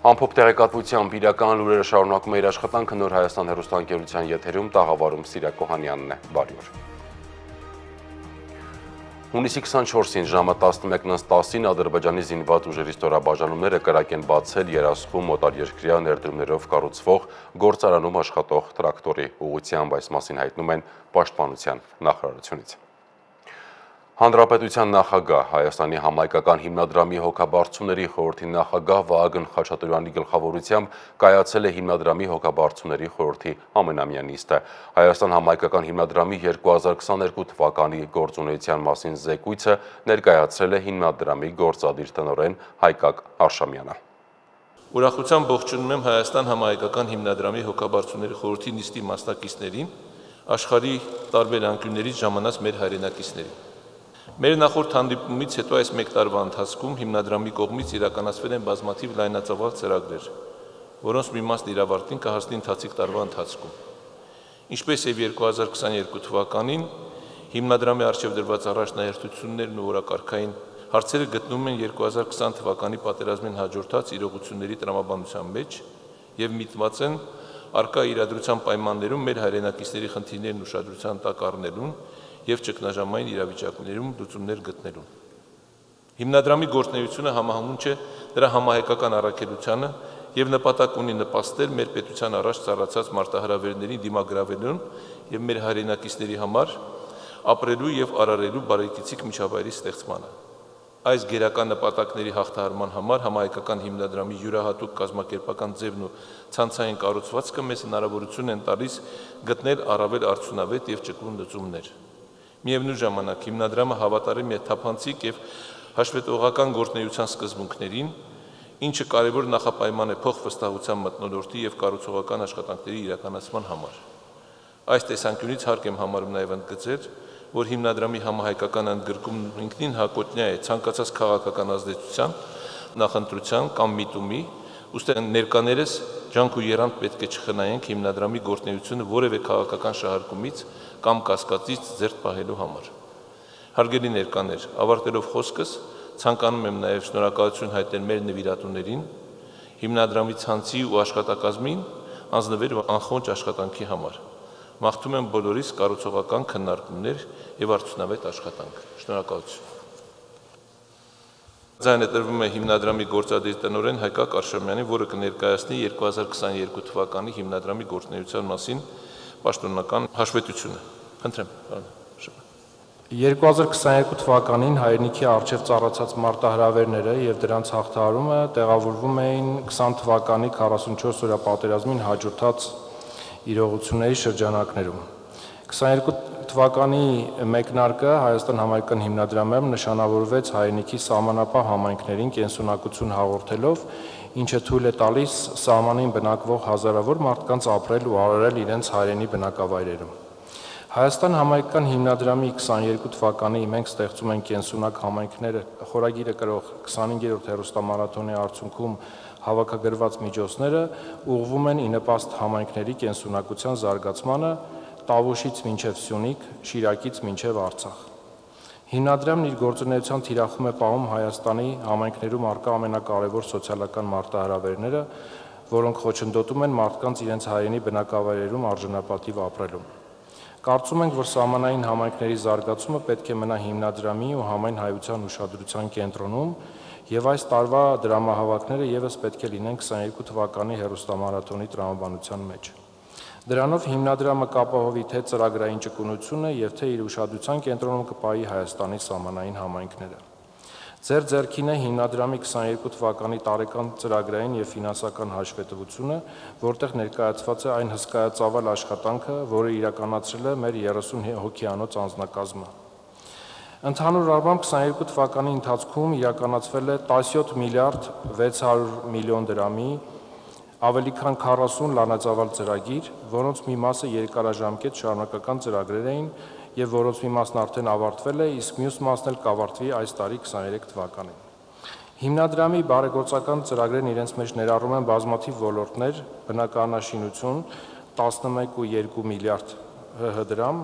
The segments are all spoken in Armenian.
Ամփոփ տեղեկատվությամբ իրական լուրերը շարունակում է իր աշխատանքը Նոր Հայաստան հեռուստաընկերության եթերում տաղավարում Սիրակ Կոհանյանն է։ Բարի օր։ Հունիսի 24-ին ժամը 11:10-ին Ադրբեջանի զինված ուժերի ստորաբաժանումները կրակ են բացել Երասխում մոտարերկրյա ներդրումներով կառուցվող գործարանում աշխատող տրակտորի ուղղությամբ, այս մասին հայտնում են Պաշտպանության նախարարությունից։ Հանրապետության նախագահ, Հայաստանի համայնքական հիմնադրամի հոգաբարձուների խորհրդի նախագահ Վահագն Խաչատրյանի գլխավորությամբ կայացել է հիմնադրամի հոգաբարձուների խորհրդի ամենամյա նիստը։ Հայաստան համայնքական հիմնադրամի 2022 թվականի գործունեության մասին զեկույցը ներկայացրել է հիմնադրամի գործադիր տնօրեն Հայկակ Արշամյանը։ Ուրախությամբ ողջունում եմ Հայաստան համայնքական հիմնադրամի հոգաբարձուների խորհրդի նիստի մասնակիցներին, աշխարհի տարբեր անկյուններից ժամանած մեր հայրենակիցներին։ Մեր նախորդ հանդիպումից հետո այս մեկ տարվա ընթացքում հիմնադրամի կողմից իրականացվել են բազմաթիվ լայնածավալ ծրագրեր, որոնց մի մասն իր ավարտին կհասնի ընթացիկ տարվա ընթացքում։ Ինչպես եւ 2022 թվականին հիմնադրամի արժեվ դրված առաջնահերթություններն ու օրակարգային հարցերը գտնվում են 2020 թվականի պատերազմին հաջորդած իրողությունների տրամաբանության մեջ եւ միտված են արկա իրադրության պայմաններում մեր հայրենակիցների խնդիրներն ուշադրության տակ առնելուն եւ ճգնաժամային իրավիճակներում լուծումներ գտնելուն։ Հիմնադրամի գործունեությունը համահունչ է դրա համահայկական առաքելությանը եւ նպատակ ունի նպաստել մեր պետության առաջ ծառացած մարտահրավերներին դիմագրավելուն եւ մեր հայրենակիցների համար ապրելու եւ արարելու բարեկեցիկ միջավայրի ստեղծմանը։ Այս գերական նպատակների հաղթահարման համար համահայկական հիմնադրամի յուրահատուկ կազմակերպական ձևն ու ցանցային կառուցվածքը մեզ հնարավորություն են տալիս գտնել առավել արդյունավետ եւ ճկուն լուծումներ։ Միևնույն ժամանակ հիմնադրամը հավատարիմ է թափանցիկ եւ հաշվետվողական գործունեության սկզբունքներին, ինչը կարևոր նախապայման է փոխվստահության մթնոլորտի եւ կառուցողական աշխատանքների իրականացման համար։ Այս տեսանկյունից հարկ եմ համարում նաեւ ընդգծել, որ հիմնադրամի համահայկական ընդգրկումն ինքնին հակոտնյա է ցանկացած քաղաքական ազդեցության, նախընտրության կամ միտումի, ուստի ներկաներս ջանք ու եռանդ պետք է չխնայենք հիմնադրամի գործունեությունը որևէ քաղաքական շահարկումից կամ կասկածից ձեռք պահելու համար։ Հարգելի ներկաներ, ավարտելով խոսքս, ցանկանում եմ նաև շնորհակալություն հայտնել մեր նվիրատուներին, հիմնադրամի ցանցի ու աշխատակազմին անձնվեր ու անխոնջ աշխատանքի համար։ Մաղթում եմ բոլորիս կառուցողական քննարկումներ եւ արդյունավետ աշխատանք։ Շնորհակալություն։ Ձայնը տրվում է հիմնադրամի գործադիր տնօրեն Հայկակ Արշամյանին, որը կներկայացնի 2022 թվականի հիմնադրամի գործունեության մասին պաշտոնական հաշվետվությունը։ Խնդրեմ, պարոն Արշամյան։ 2022 թվականին հայրենիքի առջև ծառացած մարտահրավերները եւ դրանց հաղթահարումը տեղավորվում էին 20 թվականի 44 օրյա պատերազմին հաջորդած իրողությունների շրջանակներում։ 22 թվականի մեկնարկը Հայաստան համայնքական հիմնադրամում նշանավորվեց հայրենիքի սահմանապահ համայնքներին կենսունակություն հաղորդելով, ինչը թույլ է տալիս սահմանին բնակվող հազարավոր մարդկանց ապրել ու արարել իրենց հայրենի բնակավայրերում։ Հայաստան համայնքական հիմնադրամի 22 թվականի «Մենք ստեղծում ենք կենսունակ համայնքները» խորագիրը կրող 25-րդ հեռուստամարաթոնի արդյունքում հավաքագրված միջոցները ուղղվում են ի նպաստ համայնքների կենսունակության զարգացմանը Տավուշից մինչև Սյունիք, Շիրակից մինչև Արցախ։ Հիմնադրամն իր գործունեության թիրախում է պահում Հայաստանի համայնքներում առկա ամենակարևոր սոցիալական մարտահրավերները, որոնք խոչընդոտում են մարդկանց իրենց հայրենի բնակավայրերում արժանապատիվ ապրելուն։ Կարծում ենք, որ սահմանային համայնքների զարգացումը պետք է մնա հիմնադրամի ու համայն հայության ուշադրության կենտրոնում, եւ այս տարվա դրամահավաքները եւս պետք է լինեն 22 թվականի հեռուստամարաթոնի տրամաբանության մեջ։ Դրանով հիմնադրամը կապահովի թե ծրագրային ճկունությունը եւ թե իր ուշադրության կենտրոնում կպահի Հայաստանի սահմանային համայնքները։ Ձեր ձեռքին է հիմնադրամի 22 թվականի տարեկան ծրագրային եւ ֆինանսական հաշվետվությունը, որտեղ ներկայացված է այն հսկայածավալ աշխատանքը, որը իրականացրել է մեր 30 հոգեանոց անձնակազմը։ Ընդհանուր առմամբ 22 թվականի ընթացքում իրականացվել է 17 միլիարդ 600 միլիոն դրամի ավելի քան 40 լայնածավալ ծրագիր, որոնց մի մասը երկարաժամկետ շարունակական ծրագրեր էին եւ որոնց մի մասն արդեն ավարտվել է, իսկ մյուս մասն էլ կավարտվի այս տարի 23 թվականին։ Հիմնադրամի բարեգործական ծրագրերն իրենց մեջ ներառում են բազմաթիվ ոլորտներ, բնակարանաշինություն 11.2 միլիարդ ՀՀ դրամ,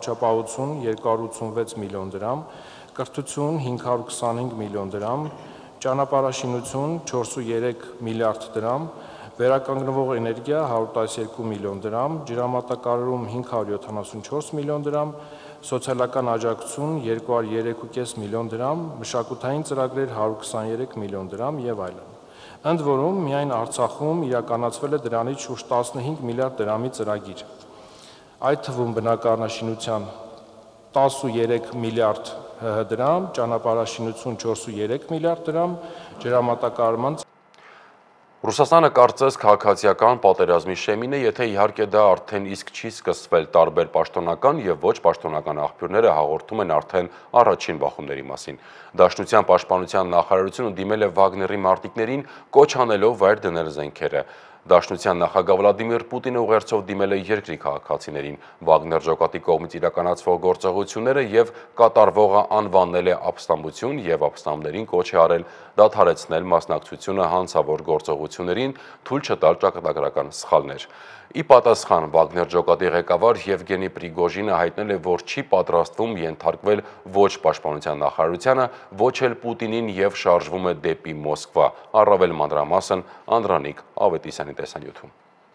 առողջապահություն 286 միլիոն դրամ, կրթություն 525 միլիոն դրամ, ճանապարհաշինություն 4.3 միլիարդ դրամ, վերականգնվող էներգիա 112 միլիոն դրամ, ջրամատակարարում 574 միլիոն դրամ, սոցիալական աջակցություն 203.5 միլիոն դրամ, մշակութային ծրագրեր 123 միլիոն դրամ եւ այլն։ Ընդ որում միայն Արցախում իրականացվել է դրանից շուրջ 15 միլիարդ դրամի ծրագիր։ Այդ թվում բնակարանաշինության 13 միլիարդ դրամ, ճանապարհաշինություն 4.3 միլիարդ դրամ, ջրամատակարարման Ռուսաստանը կարծես քաղաքացիական պատերազմի շեմին է, եթե իհարկե դա արդեն իսկ չի սկսվել, տարբեր պաշտոնական եւ ոչ պաշտոնական աղբյուրները հաղորդում են արդեն առաջին բախումների մասին։ Դաշնության պաշտպանության նախարարությունը դիմել է Վագների մարտիկներին, կոչ անելով վայր դնել զենքերը։ Դաշնության նախագահ Վլադիմիր Պուտինը ուղերձով դիմել է երկրի քաղաքացիներին, Վագներ ջոկատի կողմից իրականացվող գործողությունները եւ կատարվողը անվանել է ապստամբություն եւ ապստամբներին կոչ է արել դադարեցնել մասնակցությունը հանցավոր գործողություններին, թույլ չտալ ճակատագրական սխալներ։ Ի պատասխան Վագներ ջոկատի ղեկավար Եվգենի Պրիգոժինը հայտնել է, որ չի պատրաստվում ենթարկվել ոչ պաշտպանության նախարարությանը, ոչ էլ Պուտինին եւ շարժվում է դեպի Մոսկվա։ Առավել մանրամասն Անդրանիկ Ավետիսյանի տեսանյութում։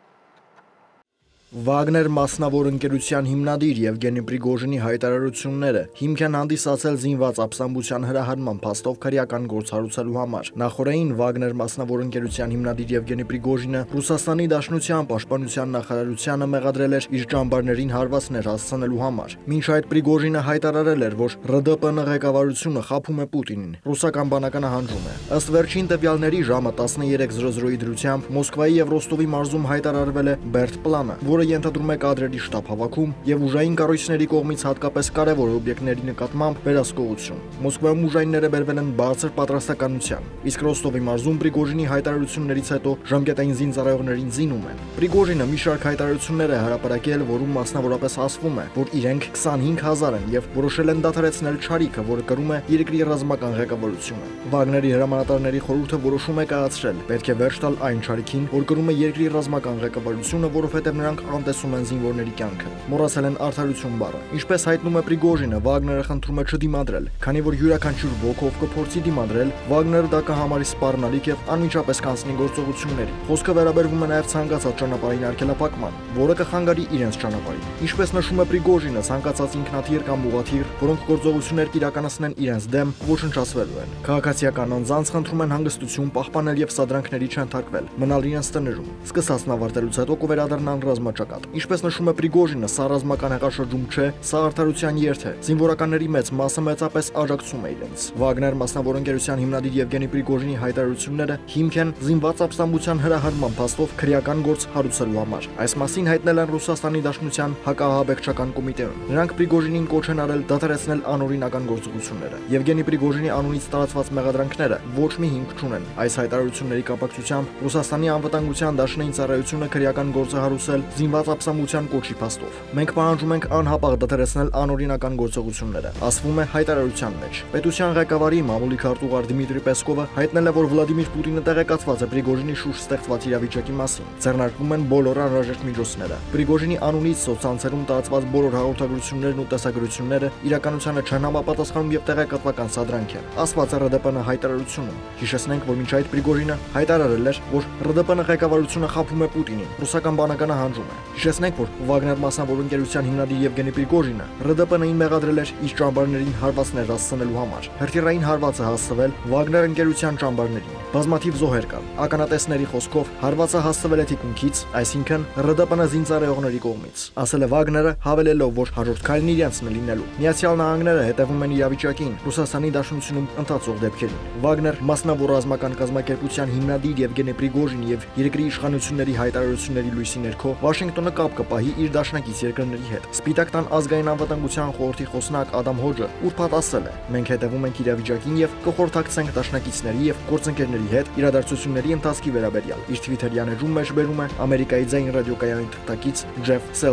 Վագներ մասնավոր ընկերության հիմնադիր Եվգենի Պրիգոժինի հայտարարությունները հիմք են հանդիսացել զինված ապստամբության հրահրման փաստով քրեական գործ հարուցելու համար։ Նախորդին Վագներ մասնավոր ընկերության հիմնադիր Եվգենի Պրիգոժինը Ռուսաստանի Դաշնության պաշտպանության նախարարությանը մեղադրել էր իր ճամբարներին հարվածներ հասցնելու համար։ Մինչ այդ Պրիգոժինը հայտարարել էր, որ ՌԴՊՆ ղեկավարությունը խաբում է Պուտինին։ Ռուսական բանակը նահանջում է։ Ըստ վերջին տվյալների ժամը 13:00-ի դրությամբ Մոսկվայի եւ Ռոստովի մարզում հայտարարվել է Բերտ պլանը, որը ենթադրում է կադրերի շտապ հավաքում եւ ուժային կառույցների կողմից հատկապես կարևոր օբյեկտների նկատմամբ վերահսկողություն։ Մոսկվայում ուժայինները բերվել են բարձր պատրաստականության, իսկ Ռոստովի մարզում Պրիգոժինի հայտարարություններից հետո ժամկետային զինծառայողներին զինում են։ Պրիգոժինը մի շարք հայտարարություններ է հրապարակել, որում մասնավորապես ասվում է, որ իրենք 25,000 են եւ որոշել են դադարեցնել չարիքը, որը կրում է երկրի ռազմական ղեկավարությունը։ Վագների հրամանատարների խորհուրդը որոշում է կայացրել, պետք է վերջ տալ այն չարիքին, որ կրում է երկրի ռազմական ղեկավարությունը, որովհետեւ նրանք անտեսում են զինվորների կյանքը։ Մոռացել են արդարություն բառը։ Ինչպես հայտնում է Պրիգոժինը, Վագները խնդրում է չդիմադրել, քանի որ յուրաքանչյուր ոգով կփորձի դիմադրել, Վագները դա կհամարի սպառնալիք եւ անմիջապես կանցնի գործողությունների։ Խոսքը վերաբերվում է նաեւ ցանկացած ճանապարհին արգելափակման, որը կխանգարի իրենց ճանապարհին։ Ինչպես նշում է Պրիգոժինը, ցանկացած ինքնաթիռ կամ ուղղաթիռ, որոնք գործողություններ կիրականացնեն իրենց դեմ, ոչնչացվելու են։ Քաղաքացիական անձանց խնդրում են հանգստություն պահպանել եւ սադրանքների չընթարկվել, մնալ իրենց տներում։ Սկսածն ավարտելուց հետո կվերադառնան ռազմաճակատ։ Ինչպես նշում է Պրիգոժինը, սա ռազմական հեղաշրջում չէ, սա արդարության երթ է։ Զինվորականների մեծ մասը մեծապես աջակցում է իրենց։ Վագներ մասնավոր ընկերության հիմնադիր Եվգենի Պրիգոժինի հայտարարությունները հիմք են զինված ապստամբության հրահրման փաստով քրեական գործ հարուցելու համար։ Այս մասին հայտնել են Ռուսաստանի Դաշնության հակահաբեկչական կոմիտեում։ Նրանք Պրիգոժինին կոչ են արել դադարեցնել անօրինական գործողությունները։ Եվգենի Պրիգոժինի անունից տարածված մեղադրանքները ոչ մի հիմք չունեն։ Այս հայտարարությունների կապակցությամբ Ռուսաստանի անվտանգության դաշնային ծառայությունը քրեական գործ է հարուցել զինված ապստամբության կոչի փաստով։ Մենք պահանջում ենք անհապաղ դադարեցնել անօրինական գործողությունները, ասվում է հայտարարության մեջ։ Պետության ղեկավարի մամուլի քարտուղար Դմիտրի Պեսկովը հայտնել է, որ Վլադիմիր Պուտինը տեղեկացված է Պրիգոժինի շուրջ ստեղծված իրավիճակի մասին։ Ձեռնարկվում են բոլոր անհրաժեշտ միջոցները։ Պրիգոժինի անունից սոցցանցերում տարածված բոլոր հաղորդագրություններն ու տեսագրությունները իրականությանը չեն համապատասխանում եւ տեղեկատվական սադրանք են, ասված է ՌԴՊՆ հայտարարությունում։ Հիշեցնենք, որ մինչ այդ Պրիգոժինը հայտարարել էր, որ ՌԴՊՆ ղեկավարությունը խաբում է Պուտինին։ Ռուսական բանակը նահանջում է։ Հիշեցնենք, որ Վագներ մասնավոր ընկերության հիմնադիր Եվգենի Պրիգոժինը ՌԴՊՆ-ին մեղադրել էր իր ճամբարներին հարվածներ հասցնելու համար։ Հրթիռային հարված է հասցվել Վագներ ընկերության ճամբարներին։ Բազմաթիվ զոհեր կան։ Ականատեսների խոսքով հարվածը հասցվել է թիկունքից, այսինքն ՌԴՊՆ զինծառայողների կողմից։ Ասել է Վագները, հավելելով, որ հաջորդ քայլն իրենցն է լինելու։ Միացյալ Նահանգները հետևում են իրավիճակին Ռուսաստանի Դաշնությունում ընթացող դեպքերին։ Վագներ մասնավոր ռազմական կազմակերպության հիմնադիր Եվգենի Պրիգոժինի եւ երկրի իշխանությունների հայտարարությունների լույսի ներքո Վաշինգտոնը կապ կպահի իր դաշնակից երկրների հետ։ Սպիտակ տան ազգային անվտանգության խորհրդի խոսնակ Ադամ Հոջը ուրբաթ ասել է. «Մենք հետևում ենք իրավիճակին եւ կխորհրդակցենք դաշնակիցների եւ գործընկերների հետ իրադարձությունների ընթացքի վերաբերյալ»։ Իր Twitter-յան էջում մեջ բերում է Ամերիկայի ձայն ռադիոկայանի թղթակից Ջեֆ Սելդինը։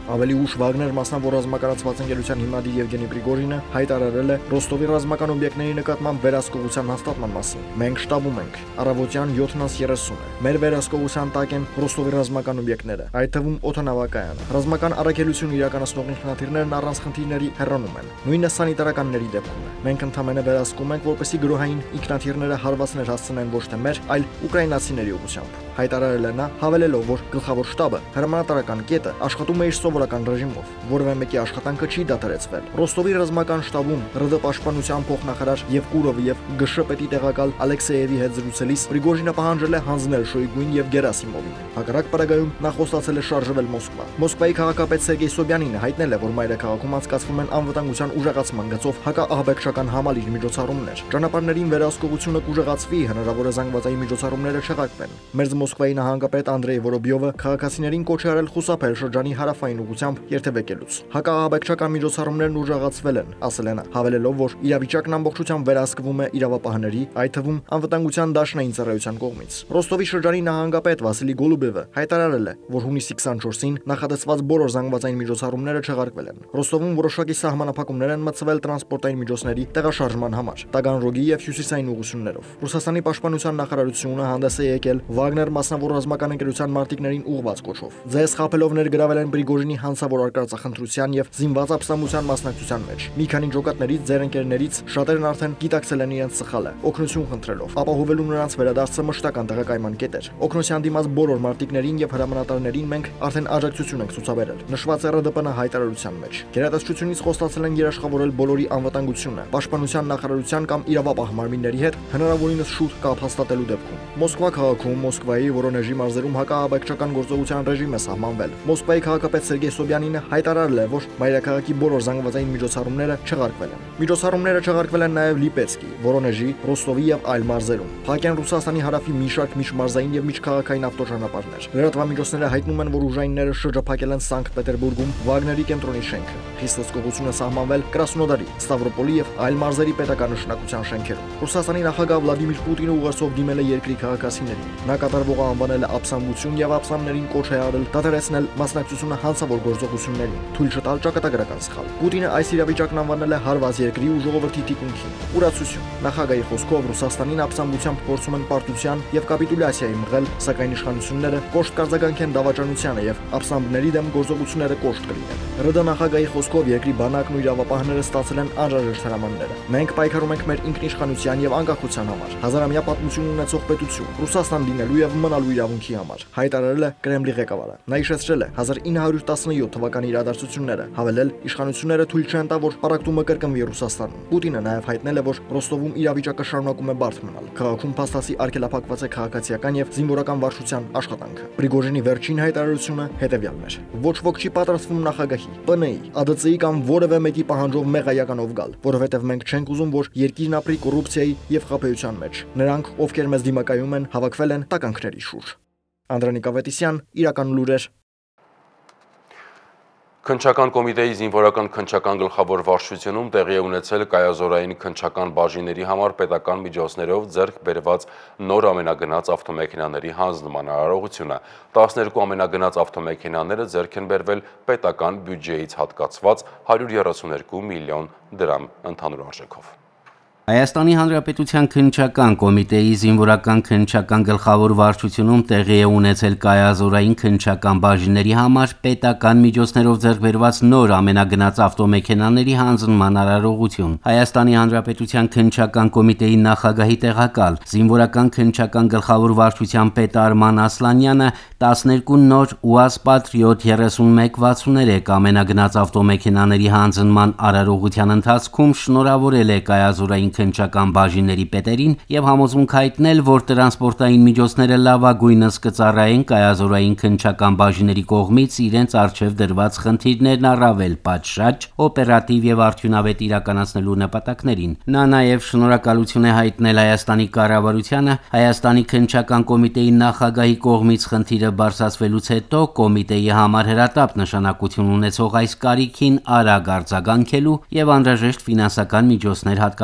Ավելի ուշ Վագներ մասնավոր ռազմականացված ընկերության հիմնադիր Եվգենի Պրիգոժինը հայտարարել է Ռոստովի ռազմական օբյեկտների նկատմամբ վերահսկողության հաստատման մասին։ Մենք շտաբում ենք։ Առավոտյան 7:30 է։ Մեր վերահսկողության տակ են Ռոստովի ռազմական օբյեկտները, այդ թվում օդանավակայանը։ Ռազմական առաքելություն իրականացնող ինքնաթիռներն առանց խնդիրների հեռանում են։ Նույնը սանիտարականների դեպքում է։ Մենք ընդհանրապես վերահսկում ենք, որպեսզի գրոհային ինքնաթիռները հարվածներ հասցնեն ոչ թե մեր, այլ ուկրաինացիների ուղղությամբ։ Հայտարարել է նա, հավելելով, որ գլխավոր շտաբը հրամանատարական կետը աշխատում է իր սովորական ռեժիմով, որևէ մեկի աշխատանքը չի դադարեցվել։ Ռոստովի ռազմական շտաբում ՌԴ պաշտպանության փոխնախարար Եվկուրովի եւ ԳՇ պետի տեղակալ Ալեքսեևի հետ զրուցելիս Պրիգոժինը պահանջել է հանձնել Շոյգուին եւ Գերասիմովին։ Հակառակ պարագայում նա խոստացել է շարժվել Մոսկվա։ Մոսկվայի քաղաքապետ Սերգեյ Սոբյանինը հայտնել է, որ մայրաքաղաքում անցկացվում են անվտանգության ուժեղացման գծով հակաահաբեկչական համալիր միջոցառումներ։ Ճանապարհներին վերահսկողությունը կուժեղացվի, հնարավոր է զանգվածային միջոցառումները չեղարկվեն։ Մերձ Մոսկվայի նահանգապետ Անդրեյ Որոբյովը քաղաքացիներին կոչ է արել խուսափել շրջանի հարավային ուղությամբ երթևեկելուց։ Հակաահաբեկչական միջոցառումներն ուժեղացվել են, ասել է նա, հավելելով, որ իրավիճակն ամբողջությամբ վերահսկվում է իրավապահների, այդ թվում անվտանգության դաշնային ծառայության կողմից։ Ռոստովի շրջանի նահանգապետ Վասիլի Գոլուբևը հայտարարել է, որ հունիսի 24-ին նախատեսված բոլոր զանգվածային միջոցառումները չեղարկվել են։ Ռոստովում որոշակի սահմանափակումներ են մտցվել տրանսպորտային միջոցների տեղաշարժման համար, Տագանրոգի եւ հյուսիսային ուղղություններով։ Ռուսաստանի պաշտպանության նախարարությունը հանդես է եկել Վագներ մասնավոր ռազմական ընկերության մարտիկներին ուղղված կոչով։ Ձեզ խաբելով ներգրավել են Պրիգոժինի հանցավոր արկածախնդրության եւ զինված ապստամբության մասնակցության մեջ։ Մի քանի ջոկատներից ձեր ընկերներից շատերն արդեն գիտակցել են իրենց սխալը, օգնություն խնդրելով, ապահովելու նրանց վերադարձը մշտական տեղակայման կետեր։ Օգնության դիմաց բոլոր մարտիկներին եւ հրամանատարներին մենք արդեն աջակցություն ենք ցուցաբերել, նշված է ՌԴՊ-ն հայտարարության մեջ։ Գերատեսչությունից խոստացել են երաշխավորել բոլորի անվտանգությունը, պաշտպանության նախարարության կամ իրավապահ մարմինների հետ հնարավորինս շուտ կապ հաստատելու դեպքում։ Մոսկվա քաղաքում Մոսկվայի Վորոնեժի մարզերում հակաահաբեկչական գործողության ռեժիմ է սահմանվել։ Մոսկվայի քաղաքապետ Սերգեյ Սոբյանինը հայտարարել է, որ մայրաքաղաքի բոլոր զանգվածային միջոցառումները չեղարկվել են։ Միջոցառումները չեղարկվել են նաև Լիպեցկի, Վորոնեժի, Ռոստովի եւ այլ մարզերում։ Փակ են Ռուսաստանի հարավի մի շարք միջմարզային եւ միջքաղաքային ավտոճանապարհներ։ Լրատվամիջոցները հայտնում են, որ ուժայինները շրջափակել են Սանկտ Պետերբուրգում Վագների կենտրոնի շենքը։ Խիստ հսկողություն է սահմանվել Կրասնոդարի, Ստավրոպոլի եւ այլ մարզերի պետական նշանակության շենքերում։ Ռուսաստանի նախագահ Վլադիմիր Պուտինը ուղերձով դիմել է երկրի քաղաքացիներին։ Նա կատարվողը անվանել է ապստամբություն եւ ապստամբներին կոչ է արել դադարեցնել մասնակցությունը հանցավոր գործողություններին, թույլ չտալ ճակատագրական սխալ։ Պուտինը այս իրավիճակն անվանել է հարված երկրի ու ժողովրդի թիկունքին։ Ուրացություն։ Նախագահի խոսքով Ռուսաստանին ապստամբությամբ փորձում են պարտության եւ կապիտուլյացիայի մղել, սակայն իշխանությունները կոշտ կարձագանքեն դավաճանությանը եւ ապստամբների դեմ գործողությունները կոշտ կլինեն։ ՌԴ նախագահի խոսքով երկրի բանակն ու իրավապահները ստացել են անհրաժեշտ հրամանները։ Մենք պայքարում ենք մեր ինքնիշխանության եւ անկախության համար, հազարամյա պատմություն ունեցող պետություն, Ռուսաստան լինելու եւ մնալու իրավունքի համար, հայտարարել է Կրեմլի ղեկավարը։ Նա իշխեցրել է 1917 թվականի իրադարձությունները, հավելել իշխանությունները թույլ չեն տա, որ պարակտումը կրկնվի Ռուսաստանում։ Պուտինը նաեւ հայտնել է, որ Ռոստովում իրավիճակը շարունակում է բարդ մնալ։ Քաղաքում փաստացի արգելափակված է քաղաքացիական եւ զինվորական վարչության աշխատանքը։ Պրիգոժինի վերջին հայտարարությունը հետեւյալն էր. ոչ ոք չի պատրաստվում նախագահի, ՊՆ-ի, ԱԴՑ-ի կամ որևէ մեկի պահանջով մեղայականով գալ, որովհետեւ մենք չենք ուզում, որ երկիրն ապրի կոռուպցիայի եւ խաբեության մեջ։ Նրանք, ովքեր մեզ դիմակայում են, հավաքվել են տականքների շուրջ։ Անդրանիկ Ավետիսյան, Իրական լուրեր։ Քննչական կոմիտեի զինվորական քննչական գլխավոր վարչությունում տեղի է ունեցել կայազորային քննչական բաժինների համար պետական միջոցներով ձեռք բերված նոր ամենագնաց ավտոմեքենաների հանձնման արարողությունը։ 12 ամենագնաց ավտոմեքենաները ձեռք են բերվել պետական բյուջեից հատկացված 132 միլիոն դրամ ընդհանուր արժեքով։ Հայաստանի Հանրապետության քննչական կոմիտեի զինվորական քննչական գլխավոր վարչությունում տեղի է ունեցել կայազորային քննչական բաժինների համար պետական միջոցներով ձեռք բերված նոր ամենագնաց ավտոմեքենաների հանձնման արարողություն։ Հայաստանի Հանրապետության քննչական կոմիտեի նախագահի տեղակալ զինվորական քննչական գլխավոր վարչության պետ Արման Ասլանյանը 12 նոր ՈՒԱԶ Patriot 3163 ամենագնաց ավտոմեքենաների հանձնման արարողության ընթացքում շնորհավորել է կայազորային քննչական բաժինների պետերին եւ համոզմունք հայտնել, որ տրանսպորտային միջոցները լավագույնս կծառայեն կայազորային քննչական բաժինների կողմից իրենց առջև դրված խնդիրներն առավել պատշաճ, օպերատիվ եւ արդյունավետ իրականացնելու նպատակներին։ Նա նաեւ շնորհակալություն է հայտնել Հայաստանի կառավարությանը Հայաստանի քննչական կոմիտեի նախագահի կողմից խնդիրը բարձրացվելուց հետո կոմիտեի համար հրատապ նշանակություն ունեցող այս կարիքին արագ արձագանքելու եւ անհրաժեշտ ֆինանսական միջոցներ հատկացնելու համար։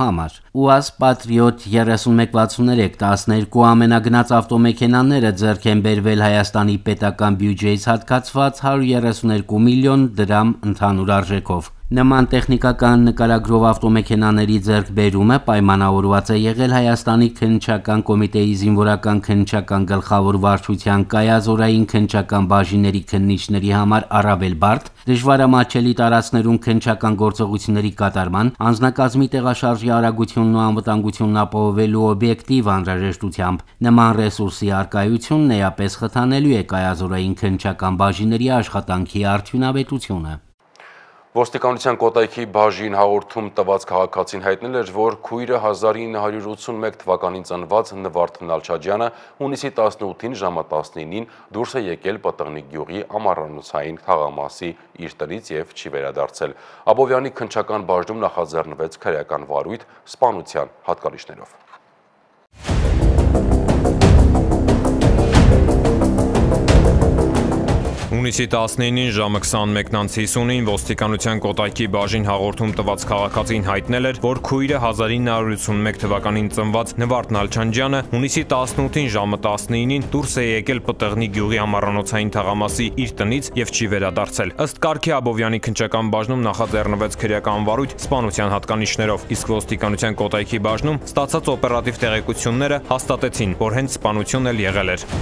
համար։ ՈՒԱԶ Patriot 3163 12 ամենագնաց ավտոմեքենաները ձեռք են բերվել Հայաստանի պետական բյուջեից հատկացված 132 միլիոն դրամ ընդհանուր արժեքով։ Նման տեխնիկական նկարագրով ավտոմեքենաների ձեռքբերումը պայմանավորված է եղել Հայաստանի քննչական կոմիտեի զինվորական քննչական գլխավոր վարչության կայազորային քննչական բաժինների քննիչների համար առավել բարդ, դժվարամատչելի տարածքներում քննչական գործողությունների կատարման, անձնակազմի տեղաշարժի արագությունն ու անվտանգությունն ապահովելու օբյեկտիվ անհրաժեշտությամբ։ Նման ռեսուրսի առկայությունն էապես խթանելու է կայազորային քննչական բաժինների աշխատանքի արդյունավետությունը։ Ոստիկանության Կոտայքի բաժին հաղորդում տված քաղաքացին հայտնել էր, որ քույրը 1981 թվականին ծնված Նվարդ Նալչաջյանը հունիսի 18-ին ժամը 19-ին դուրս է եկել Պտղնի գյուղի ամառանոցային թաղամասի իր տնից և չի վերադարձել։ Աբովյանի քննչական բաժնում նախաձեռնվեց քրեական վարույթ սպանության հատկանիշներով։ Հունիսի 19-ին ժամը 21:50-ին ոստիկանության Կոտայքի բաժին հաղորդում տված քաղաքացին հայտնել էր, որ քույրը 1981 թվականին ծնված Նվարդ Նալչաջյանը հունիսի 18-ին ժամը 19-ին դուրս է եկել Պտղնի գյուղի ամառանոցային թաղամասի իր տնից և չի վերադարձել։ Ըստ կարգի Աբովյանի քննչական բաժնում նախաձեռնվեց քրեական վարույթ սպանության հատկանիշներով, իսկ ոստիկանության Կոտայքի բաժնում ստացած օպերատիվ տեղեկությունները հաստատեցին, որ հենց սպանությունն էլ եղել էր։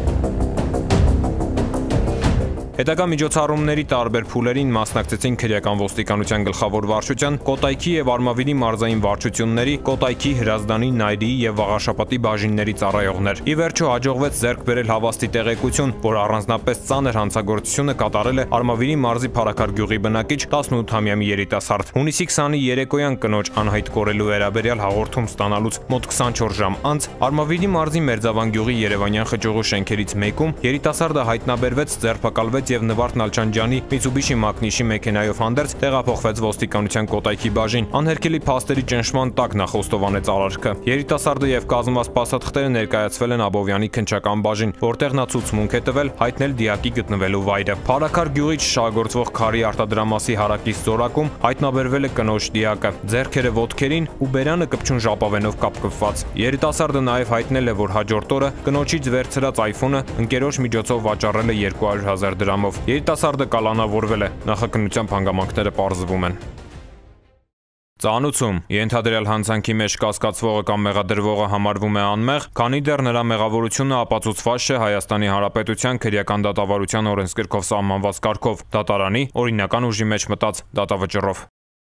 Հետագա միջոցառումների տարբեր փուլերին մասնակցեցին քրեական ոստիկանության գլխավոր վարչության, Կոտայքի և Արմավիրի մարզային վարչությունների, Կոտայքի, Հրազդանի, Նայրիի և Վաղաշապատի բաժինների ծառայողներ։ Ի վերջո հաջողվեց ձեռք բերել հավաստի տեղեկություն, որ առանձնապես ծանր հանցագործությունը կատարել է Արմավիրի մարզի Փարաքար գյուղի բնակիչ 18-ամյա մի երիտասարդ։ Հունիսի 20-ի երեկոյան կնոջ անհայտ կորելու վերաբերյալ հաղորդում ստանալուց մոտ 24 ժամ անց Արմավիրի մարզի Մերձավան գյուղի Երևանյան խճուղու շենքերից մեկում երիտասարդը հայտնաբերվեց, ձերբակալվեց և Նվարդ Նալչաջյանի Mitsubishi Magnişi մեքենայով հանդերձ տեղափոխվեց ոստիկանության Կոտայքի բաժին։ Անհերքելի փաստերի ճնշման տակ նա խոստովանեց արարքը։ Երիտասարդը և կազմված փաստաթղթերը ներկայացվել են Աբովյանի քննչական բաժին, որտեղ նա ցուցմունք է տվել հայտնել դիակի գտնվելու վայրը։ Փարաքար գյուղից շահագործվող քարի արտադրամասի հարակից զորակում հայտնաբերվել է կնոջ դիակը, ձեռքերը ոտքերին ու բերանը կպչուն ժապավենով կապկպված։ Երիտասարդը նաև հայտնել է, որ հաջորդ օրը կնոջից վերցրած iPhone-ը ընկերոջ միջոցով վաճառել է 200,000 դրամով։ Երիտասարդը կալանավորվել է, նախաքննությամբ հանգամանքները պարզվում են։ Ծանուցում ենթադրյալ հանցանքի մեջ կասկածվողը կամ մեղադրվողը համարվում է անմեղ, քանի դեռ նրա մեղավորությունը ապացուցված չէ Հայաստանի Հանրապետության քրեական դատավարության օրենսգրքով սահմանված կարգով, դատարանի օրինական ուժի մեջ մտած դատավճռով։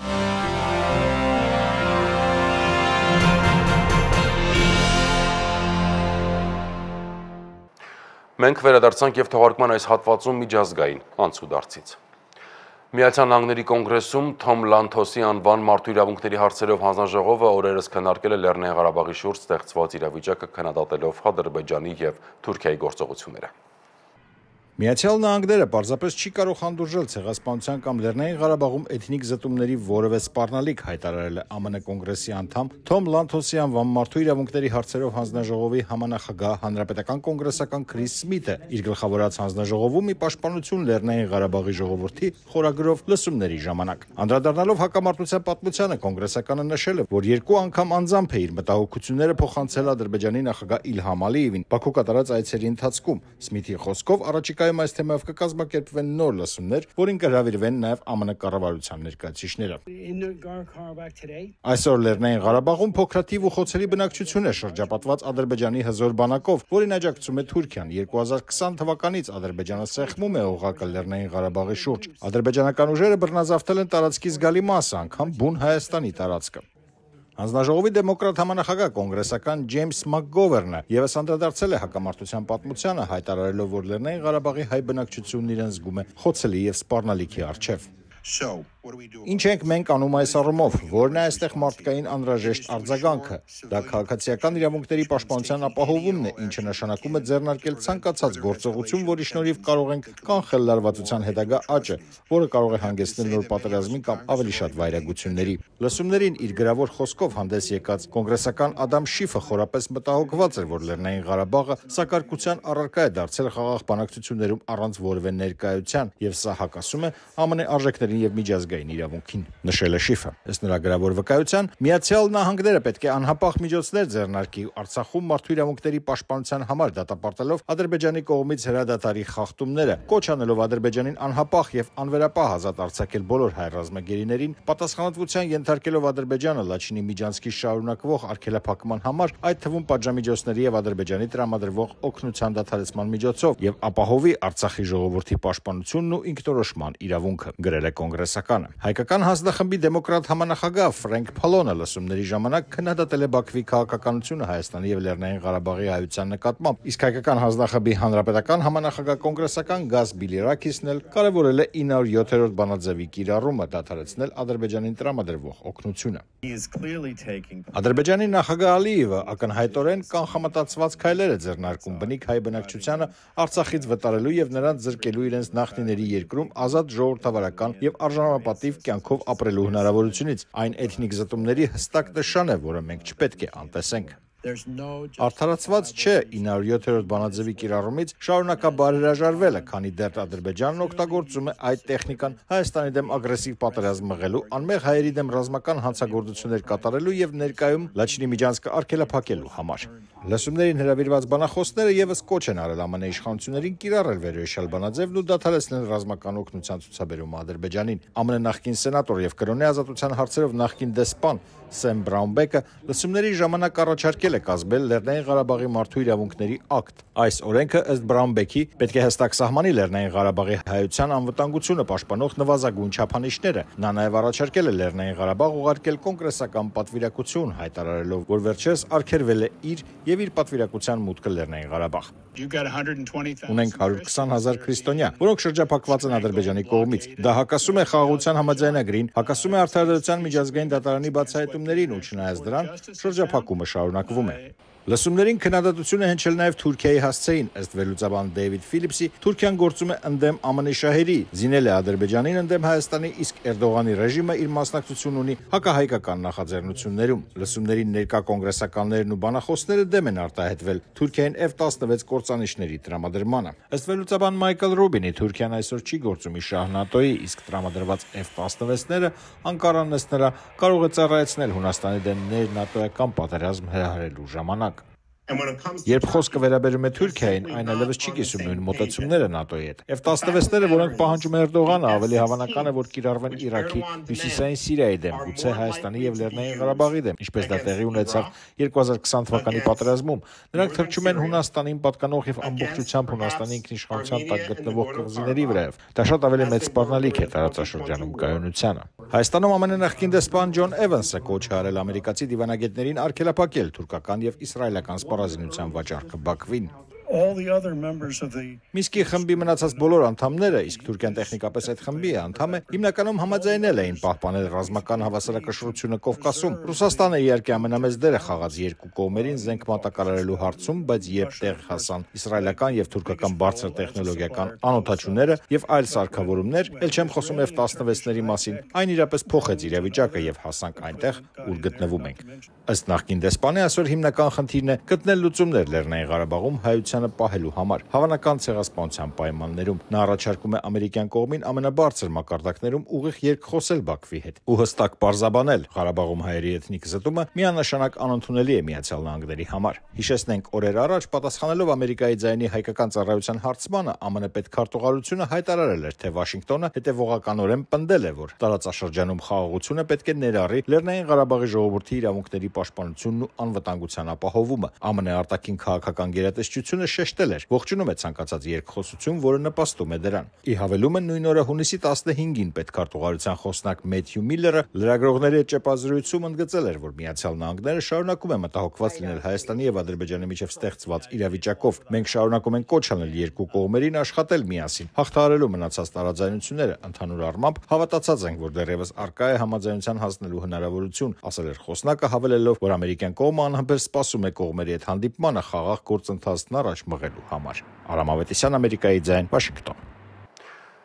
Մենք վերադարձանք և թողարկման այս հատվածում միջազգային անցուդարձից։ Միացյալ Նահանգների կոնգրեսում Թոմ Լանթոսի անվան մարդու իրավունքների հարցերով հանձնաժողովը օրերս քննարկել է Լեռնային Ղարաբաղի շուրջ ստեղծված իրավիճակը քննադատելով Ադրբեջանի և Թուրքիայի գործողությունները։ Միացյալ Նահանգները պարզապես չի կարող հանդուրժել ցեղասպանության կամ Լեռնային Ղարաբաղում էթնիկ զտումների որևէ սպառնալիք, հայտարարել է ԱՄՆ կոնգրեսի անդամ Թոմ Լանթոսի անվան մարդու իրավունքների հարցերով հանձնաժողովի համանախագահ հանրապետական կոնգրեսական Քրիս Սմիթը իր գլխավորած հանձնաժողովում ի պաշտպանություն Լեռնային Ղարաբաղի ժողովրդի խորագրով լսումների ժամանակ։ Անդրադառնալով հակամարտության պատմությանը կոնգրեսականը նշել է, որ երկու անգամ անձամբ է իր մտահոգությունները փոխանցել Ադրբեջանի նախագահ Իլհամ Ալիևին Բաքու կատարած այցերի ընթացքում։ Սմիթի խոսքով առաջիկայում այս թեմայով կկազմակերպվեն նոր լսումներ, որին կհրավիրվեն նաև ԱՄՆ կառավարության ներկայացուցիչները։ Այսօր Լեռնային Ղարաբաղում փոքրաթիվ ու խոցելի բնակչություն է շրջապատված Ադրբեջանի հզոր բանակով, որին աջակցում է Թուրքիան։ 2020 թվականից Ադրբեջանը սեղմում է օղակը Լեռնային Ղարաբաղի շուրջ։ Ադրբեջանական ուժերը բռնազավթել են տարածքի զգալի մասը, անգամ բուն Հայաստանի տարածքը։ Հանձնաժողովի դեմոկրատ համանախագահ կոնգրեսական Ջեյմս Մակգովերնը ևս անդրադարձել է հակամարտության պատմությանը, հայտարարելով, որ Լեռնային Ղարաբաղի հայ բնակչությունն իրեն զգում է խոցելի և սպառնալիքի առջև։ Ինչ ենք մենք անում այս առումով, որն է այստեղ մարդկային անհրաժեշտ արձագանքը։ Դա քաղաքացիական իրավունքների պաշտպանության ապահովումն է, ինչը նշանակում է ձեռնարկել ցանկացած գործողություն, որի շնորհիվ կարող ենք կանխել լարվածության հետագա աճը, որը կարող է հանգեցնել նոր պատերազմի կամ ավելի շատ վայրագությունների։ Լսումներին իր գրավոր խոսքով հանդես եկած կոնգրեսական Ադամ Շիֆը խորապես մտահոգված էր, որ Լեռնային Ղարաբաղը սակարկության առարկա է դարձել խաղաղ բանակցություններում առանց որևէ ներկայության, եւ սա հակասում է ԱՄՆ արժեքներին եւ միջազգային միջազգային իրավունքին, նշել է Շիֆը։ Ըստ նրա գրավոր վկայության, Միացյալ Նահանգները պետք է անհապաղ միջոցներ ձեռնարկի Արցախում մարդու իրավունքների պաշտպանության համար, դատապարտելով Ադրբեջանի կողմից հրադադարի խախտումները, կոչ անելով Ադրբեջանին անհապաղ եւ անվերապահ ազատ արձակել բոլոր հայ ռազմագերիներին, պատասխանատվության ենթարկելով Ադրբեջանը Լաչինի միջանցքի շարունակվող արգելափակման համար, այդ թվում պատժամիջոցների եւ Ադրբեջանի տրամադրվող օգնության դադարեցման միջոցով եւ ապահովի Արցախի ժողովրդի պաշտպանությունն ու ինքնորոշման իրավունքը, գրել է կոնգրեսականը։ Հայկական հանձնախմբի դեմոկրատ համանախագահ Ֆրենկ Փալոնը լսումների ժամանակ քննադատել է Բաքվի քաղաքականությունը Հայաստանի եւ Լեռնային Ղարաբաղի հայության նկատմամբ, իսկ հայկական հանձնախմբի հանրապետական համանախագահ կոնգրեսական Գազ Բիլիրակիսն էլ կարևորել է 907-րդ բանաձևի կիրառումը դադարեցնել Ադրբեջանին տրամադրվող օգնությունը։ Ադրբեջանի նախագահ Ալիևը ակնհայտորեն կանխամտածված քայլեր է ձեռնարկում բնիկ հայ բնակչությանը Արցախից վտարելու եւ նրանց զրկելու իրենց նախնիների երկրում ազատ ժողովրդավարական եւ արժանապատիվ կյանքով ապրելու հնարավորությունից։ Այն էթնիկ զտումների հստակ նշան է, որը մենք չպետք է անտեսենք։ Արդարացված չէ 907-րդ բանաձևի կիրառումից շարունակաբար հրաժարվելը, քանի դեռ Ադրբեջանն օգտագործում է այդ տեխնիկան Հայաստանի դեմ ագրեսիվ պատերազմ մղելու, անմեղ հայերի դեմ ռազմական հանցագործություններ կատարելու եւ ներկայում Լաչինի միջանցքը արգելափակելու համար։ Լսումներին հրավիրված բանախոսները եւս կոչ են արել ԱՄՆ իշխանություններին կիրառել վերոհիշյալ բանաձևն ու դադարեցնել ռազմական օգնության ցուցաբերումը Ադրբեջանին։ ԱՄՆ նախկին սենատոր եւ կրոնի ազատության հարցերով նախկին դեսպան Սեմ Բրաունբեկը լսումների ժամանակ առաջարկել է կազմել Լեռնային Ղարաբաղի մարդու իրավունքների ակտ։ Այս օրենքը ըստ Բրաունբեկի պետք է հստակ սահմանի Լեռնային Ղարաբաղի հայության անվտանգությունը պաշտպանող նվազագույն չափանիշները։ Նա նաև առաջարկել է Լեռնային Ղարաբաղ ուղարկել կոնգրեսական պատվիրակություն, հայտարարելով, որ վերջերս արգելվել է իր եւ իր պատվիրակության մուտքը Լեռնային Ղարաբաղ։ Ունենք 120,000 քրիստոնյա, որոնք շրջափակված են Ադրբեջանի կողմից։ Դա հակասում է խաղաղության համաձայնագրին, հակասում է Արդարադատության միջազգային դատարանի բացահայտումներին ու չնայած դրան շրջափակումը շարունակվում է։ Լսումներին քննադատություն է հնչել նաև Թուրքիայի հասցեին, ըստ վերլուծաբան Դեյվիդ Ֆիլիպսի, Թուրքիան գործում է ընդդեմ ԱՄՆ շահերի, զինել է Ադրբեջանին ընդդեմ Հայաստանի, իսկ Էրդողանի ռեժիմը իր մասնակցությունն ունի հակահայկական նախաձեռնություններում։ Լսումներին ներկա կոնգրեսականներն ու բանախոսները դեմ են արտահայտվել Թուրքիային F-16 կործանիչների տրամադրմանը։ Ըստ վերլուծաբան Մայքլ Ռուբինի, Թուրքիան այսօր չի գործում ի շահ ՆԱՏՕ-ի, իսկ տրամադրված F-16-ները Անկարան ըստ նրա կարող է ծառայեցնել Հունաստանի դեմ ներ-նատոյական պատերազմ հրահրելու ժամանակ։ Երբ խոսքը վերաբերում է Թուրքիային, այն այլևս չի կիսում նույն մոտեցումները ՆԱՏՕ-ի հետ։ F-16-ները, որոնք պահանջում է Էրդողանը, ավելի հավանական է, որ կիրառվեն Իրաքի, Հյուսիսային Սիրիայի դեմ, գուցե Հայաստանի եւ Լեռնային Ղարաբաղի դեմ, ինչպես դա տեղի ունեցավ 2020 թվականի պատերազմում։ Նրանք թռչում են Հունաստանին պատկանող եւ ամբողջությամբ Հունաստանի ինքնիշխանության տակ գտնվող կղզիների վրայով։ Դա շատ ավելի մեծ սպառնալիք է տարածաշրջանում կայունությանը։ Հայաստանում ԱՄՆ նախկին դեսպան Ջոն Էվանսը կոչ է արել ամերիկացի դիվանագետներին արգելափակել թուրքական եւ իսրայելական սպառազինության վաճառքը Բաքվին։ Միսկի խմբի մնացած բոլոր անդամները, իսկ Թուրքիան տեխնիկապես այդ խմբի է անդամ է, հիմնականում համաձայնել էին պահպանել ռազմական հավասարակշռությունը Կովկասում։ Ռուսաստանը իհարկե ամենամեծ դերը խաղաց երկու կողմերին զենք մատակարարելու հարցում, բայց երբ տեղ հասան իսրայելական եւ թուրքական բարձր տեխնոլոգիական անօթաչուները եւ այլ սարքավորումներ, ել չեմ խոսում F-16-ների մասին, այն իրապես փոխեց իրավիճակը եւ հասանք այնտեղ, ուր գտնվում ենք։ Ըստ նախկին դեսպանի, այսօր հիմնական խնդիրն է գտնել լուծումներ Լեռնային Ղարաբաղում հայությանը պահելու համար հավանական ցեղասպանության պայմաններում։ Նա առաջարկում է ամերիկյան կողմին ամենաբարձր մակարդակներում ուղիղ երկխոսել Բաքվի հետ ու հստակ պարզաբանել Ղարաբաղում հայերի էթնիկ զտումը միանշանակ անընդունելի է Միացյալ Նահանգների համար։ Հիշեցնենք, օրեր առաջ պատասխանելով Ամերիկայի ձայնի հայկական ծառայության հարցմանը, ԱՄՆ պետքարտուղարությունը հայտարարել էր, թե Վաշինգտոնը հետևողականորեն պնդել է, որ տարածաշրջանում խաղաղությունը պետք է ներառի Լեռնային Ղարաբաղի ժողովրդի իրավունքների պաշտպանությունն ու անվտանգության ապահովումը։ ԱՄՆ արտաքին քաղաքական գերատեսչությունը շեշտել էր, ողջունում է ցանկացած երկխոսություն, որը նպաստում է դրան։ Ի հավելումը նույն օրը հունիսի 15-ին պետքարտուղարության խոսնակ Մեթյու Միլլերը լրագրողների հետ ճեպազրույցում ընդգծել էր, որ Միացյալ Նահանգները շարունակում է մտահոգված լինել Հայաստանի եւ Ադրբեջանի միջև ստեղծված իրավիճակով։ Մենք շարունակում ենք կոչ անել երկու կողմերին աշխատել միասին, հաղթահարելու մնացած տարաձայնությունները։ Ընդհանուր առմամբ հավատացած ենք, որ դեռևս առկա է համաձայնության հասնելու հնարավորություն, ասել էր խոսնակը, հավելելով, որ ամերիկյան կողմը անհամբեր սպասում է կողմերի հետ հանդիպմանը խաղաղ գործընթացն առաջ մղելու համար։ Արամ Ավետիսյան, Ամերիկայի ձայն, Վաշինգտոն։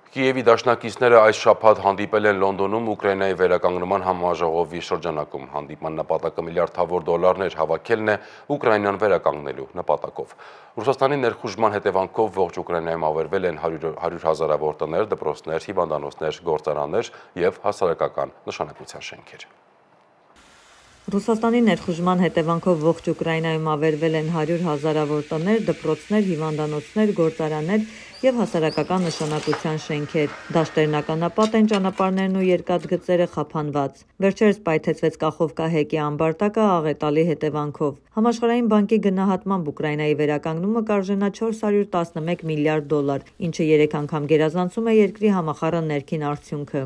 Կիևի դաշնակիցները այս շաբաթ հանդիպել են Լոնդոնում Ուկրաինայի վերականգնման համաժողովի շրջանակում։ Հանդիպման նպատակը միլիարդավոր դոլարներ հավաքելն է Ուկրաինան վերականգնելու նպատակով։ Ռուսաստանի ներխուժման հետևանքով ողջ Ուկրաինայում ավերվել են 100 հազարավոր տներ, դպրոցներ, հիվանդանոցներ, գործարաններ եւ հասարակական նշանակության շենքեր։ Ռուսաստանի ներխուժման հետևանքով ողջ Ուկրաինայում ավերվել են 100 հազարավոր տներ, դպրոցներ, հիվանդանոցներ, գործարաններ եւ հասարակական նշանակության շենքեր։ Դաշտերն ականապատ են, ճանապարհներն ու երկաթգծերը խափանված։ Վերջերս պայթեցվեց Կախովկա հեկի ամբարտակը աղետալի հետևանքով։ Համաշխարհային բանկի գնահատմամբ Ուկրաինայի վերականգնումը կարժենա 411 միլիարդ դոլար, ինչը 3 անգամ գերազանցում է երկրի համախառն ներքին արդյունքը։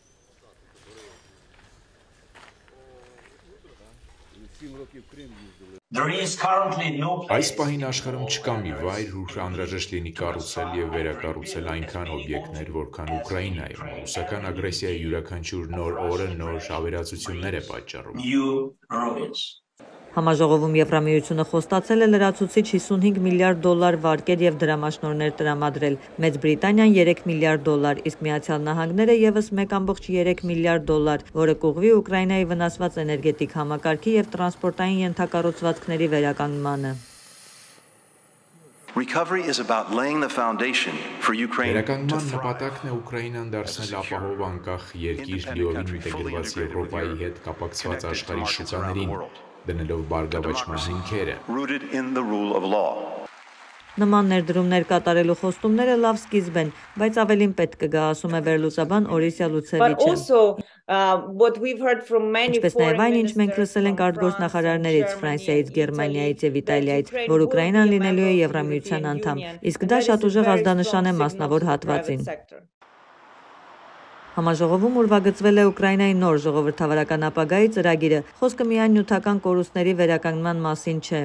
Այս պահին աշխարհում չկա մի վայր, ուր անհրաժեշտ լինի կառուցել եւ վերակառուցել այնքան օբյեկտներ, որքան Ուկրաինայում։ Ռուսական ագրեսիայի յուրաքանչյուր նոր օրը նոր ավերածություններ է պատճառում։ Համաժողովում Եվրամիությունը խոստացել է լրացուցիչ 55 միլիարդ դոլար վարկեր եւ դրամաշնորհներ տրամադրել, Մեծ Բրիտանիան 3 միլիարդ դոլար, իսկ Միացյալ Նահանգները եւս 1.3 միլիարդ դոլար, որը կուղղվի Ուկրաինայի վնասված էներգետիկ համակարգի եւ տրանսպորտային ենթակառուցվածքների վերականգնմանը։ Վերականգնման նպատակն է Ուկրաինան դարձնել ապահով անկախ երկիր լիովին ինտեգրված Եվրոպայի հետ կապակցված աշխարհի շուկաներին, դնելով բարգավաճման հիմքերը։ Նման ներդրումներ կատարելու խոստումները լավ սկիզբ են, բայց ավելին պետք կգա, ասում է վերլուծաբան Օրիսիա Լուցևիչը։ Ինչպես նաև այն, ինչ մենք լսել ենք արտգործնախարարներից Ֆրանսիայից, Գերմանիայից եւ Իտալիայից, որ Ուկրաինան լինելու է Եվրամիության անդամ, իսկ դա շատ ուժեղ ազդանշան է մասնավոր հատվածին։ Համաժողովում ուրվագծվել է Ուկրաինայի նոր ժողովրդավարական ապագայի ծրագիրը, խոսքը միայն նյութական կորուստների վերականգնման մասին չէ։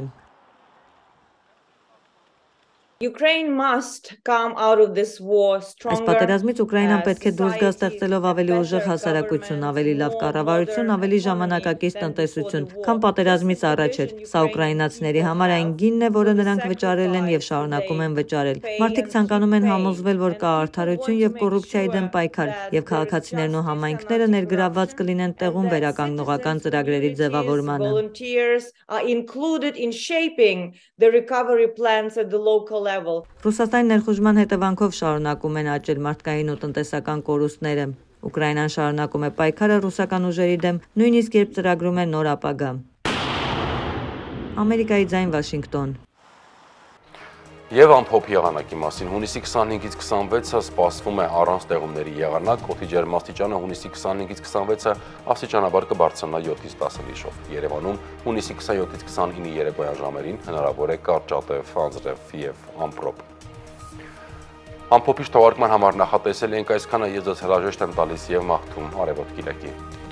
Այս պատերազմից Ուկրաինան պետք է դուրս գա ստեղծելով ավելի ուժեղ հասարակություն, ավելի լավ կառավարություն, ավելի ժամանակակից տնտեսություն, քան պատերազմից առաջ էր։ Սա ուկրաինացիների համար այն գինն է, որը նրանք վճարել են եւ շարունակում են վճարել։ Մարդիկ ցանկանում են համոզվել, որ կա արդարություն եւ կոռուպցիայի դեմ պայքար, եւ քաղաքացիներն ու համայնքները ներգրավված կլինեն տեղում վերականգնողական ծրագրերի ձևավորմանը։ Ռուսաստանի ներխուժման հետևանքով շարունակում են աճել մարդկային ու տնտեսական կորուստները։ Ուկրաինան շարունակում է պայքարը ռուսական ուժերի դեմ, նույնիսկ երբ ծրագրում է նոր ապագա։ Ամերիկայի ձայն, Վաշինգտոն։ Եվ ամփոփ եղանակի մասին հունիսի 25-ից 26-ը սպասվում է առանց տեղումների եղանակ, օդի ջերմաստիճանը հունիսի 25-ից 26-ը աստիճանաբար կբարձրանա 7-ից 10 լիշով։ Երևանում հունիսի 27-ից 29-ի երեկոյան ժամերին հնարավոր է կարճատև, անձրև եւ ամպրոպ։ Ամփոփիչ թողարկման համար նախատեսել ենք այսքանը, ես ձեզ հրաժեշտ եմ տալիս եւ մաղթում արևոտ կիրակի։